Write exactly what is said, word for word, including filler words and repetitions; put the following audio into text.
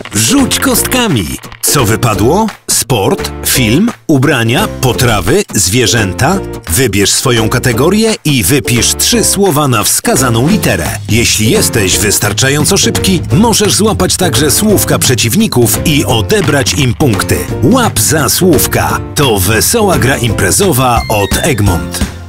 Rzuć kostkami. Co wypadło? Sport, film, ubrania, potrawy, zwierzęta? Wybierz swoją kategorię i wypisz trzy słowa na wskazaną literę. Jeśli jesteś wystarczająco szybki, możesz złapać także słówka przeciwników i odebrać im punkty. Łap za słówka. To wesoła gra imprezowa od Egmont.